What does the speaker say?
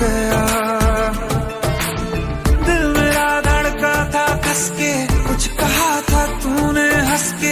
गया। दिल मेरा धड़का था कस के, कुछ कहा था तूने हंस के,